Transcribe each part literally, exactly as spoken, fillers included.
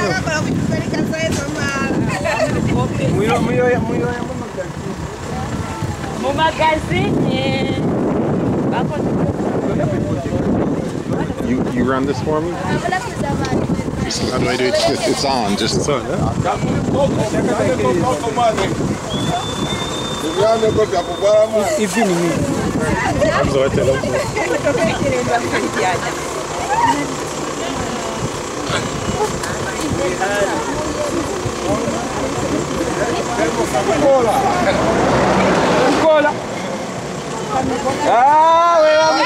You you run this for me? How do I do it? It's, it's on. Just it's on. Yeah? Ah, we vamos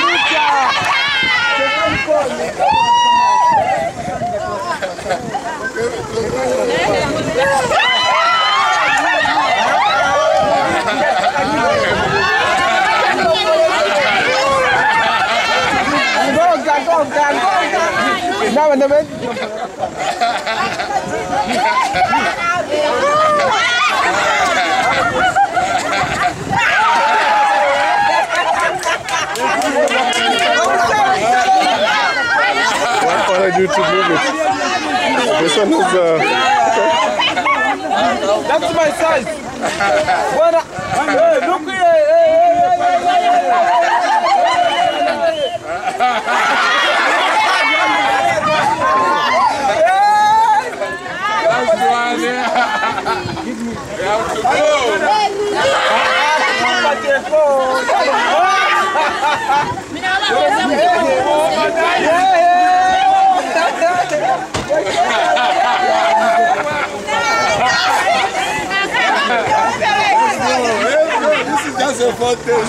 What I do to move it? This one is uh that's my size. What? Hey, look here. Give me. You have to go. This is just a footage.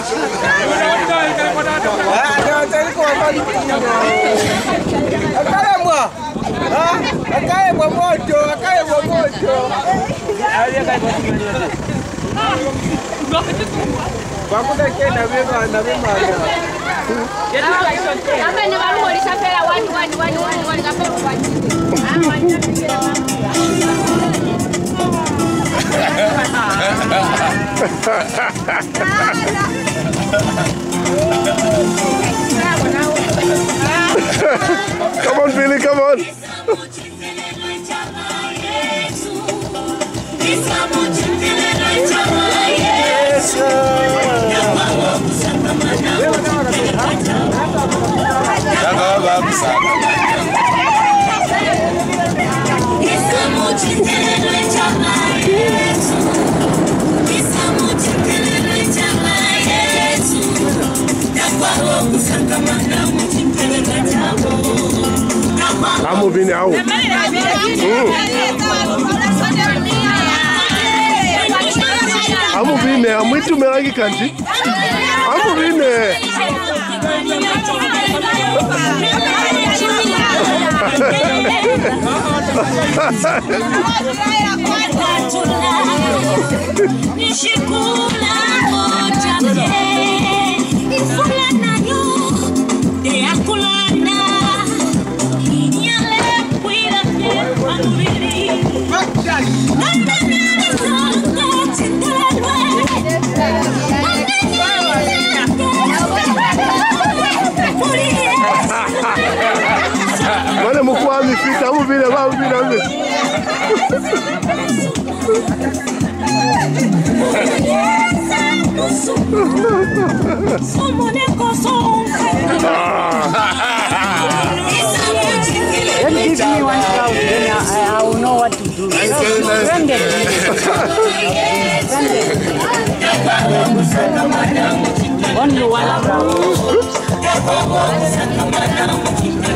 Come on, Billy, come on. I'm moving out. Mm. I'm moving there. I'm waiting to Meragi country. I'm moving there. Wale mkua mifita mu vile ba vile vile. Then give me one cow, then I, I will know what to do. Send it. Send it. Only one cow.